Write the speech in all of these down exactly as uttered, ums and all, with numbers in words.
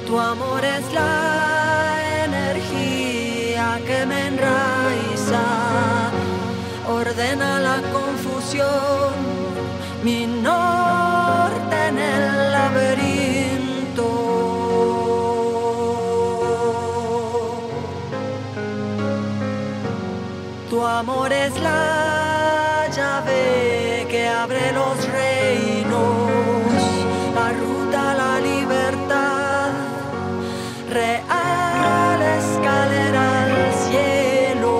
Tu amor es la energía que me enraiza, ordena la confusión, mi norte en el laberinto. Tu amor es la llave que abre los reinos, la ruta a la libertad, real escalera al cielo.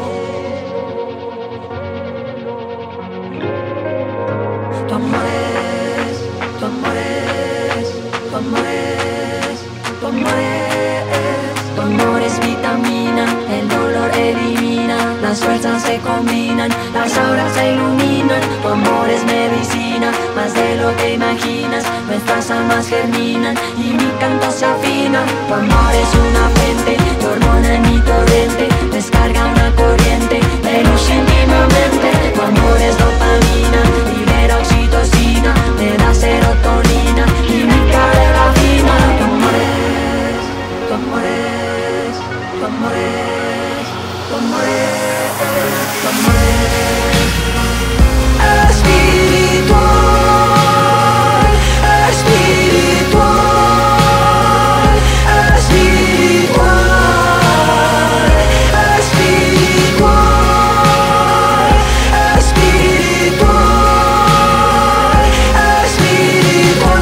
Tu amor es, tu amor es, tu amor es, tu amor es, tu amor es vitamina, el dolor elimina, las fuerzas se combinan, las auras se iluminan. Tu amor es medicina, más de lo que imaginas, nuestras almas germinan y mi canto se afina. Tu amor es una fuente, tu hormona en mi torrente, descarga una corriente de luz íntimamente. Tu amor es dopamina, libera oxitocina, me da serotonina, química de la fina. Tu amor es, tu amor es, tu amor es, tu amor es, tu amor es espiritual, espiritual, espiritual, espiritual, espiritual, espiritual.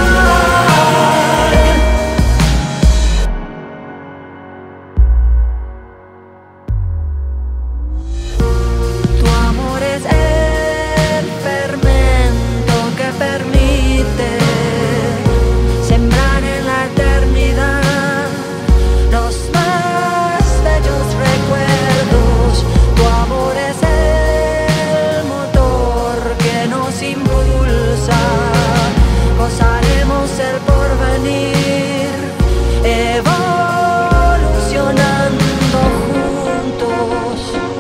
Tu amor es el fermento que permite sembrar en la eternidad los más bellos recuerdos. Tu amor es el motor que nos impulsa, gozaremos el porvenir, evolucionando juntos.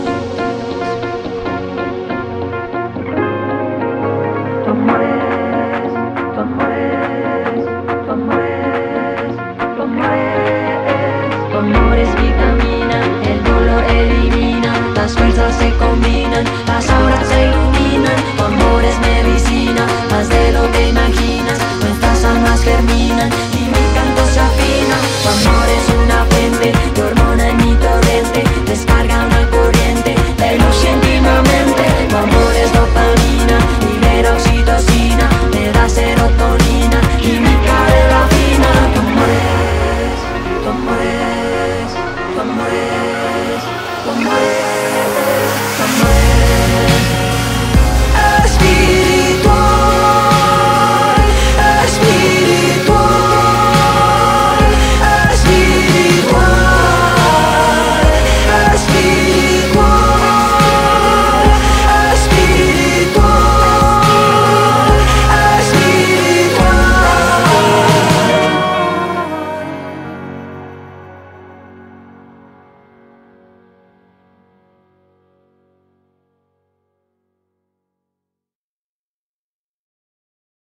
Tu amor es, tu amor es, tu amor es, tu amor es, tu amor es vitamina, el dolor elimina, las fuerzas se combinan, las auras se